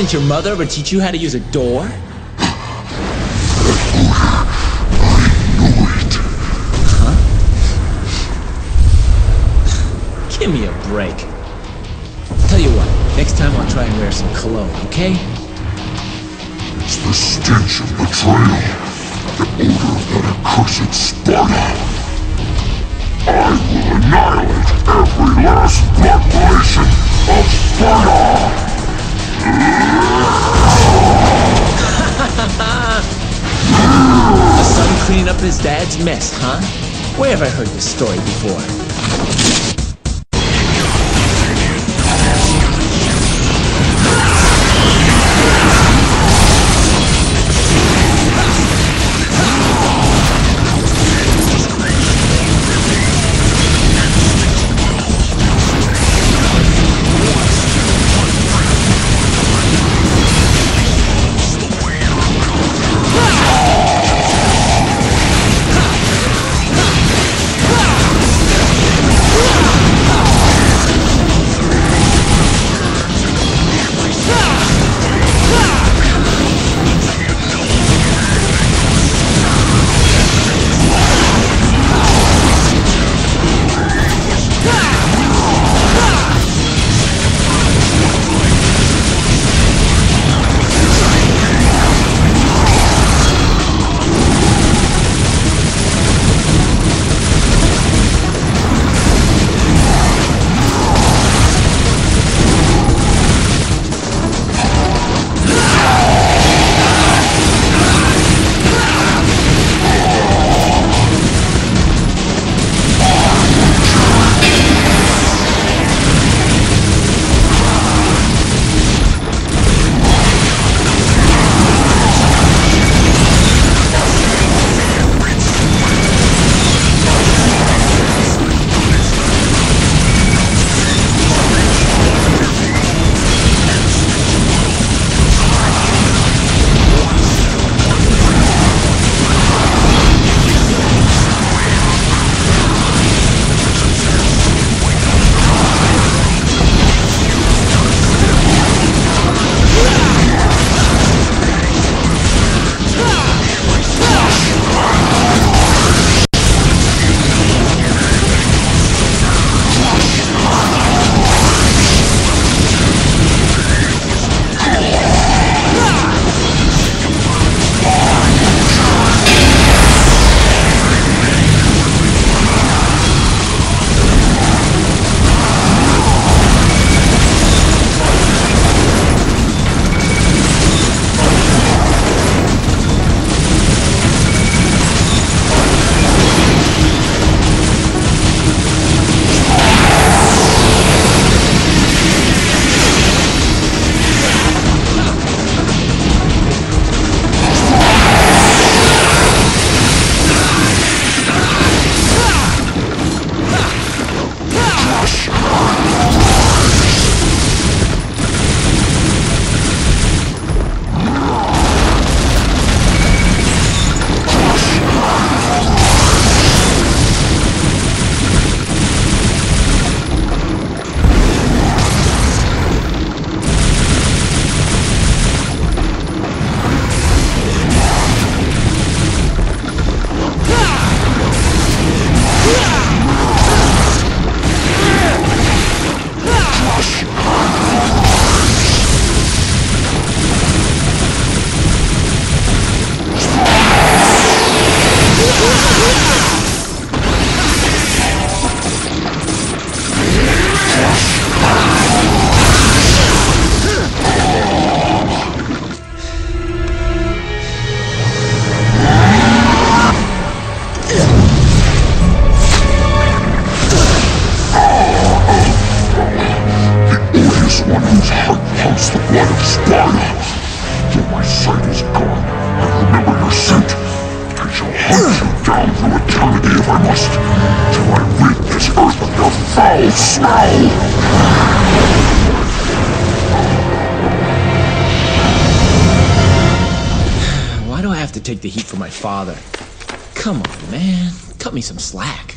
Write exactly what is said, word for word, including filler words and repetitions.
Didn't your mother ever teach you how to use a door? Huh? Give me a break. Tell you what, next time I'll try and wear some cologne, okay? It's the stench of betrayal, the odor of that accursed Sparta. I will annihilate every last blood relation of Sparta! A son cleaning up his dad's mess, huh? Where have I heard this story before? Why do I have to take the heat for my father? Come on, man. Cut me some slack.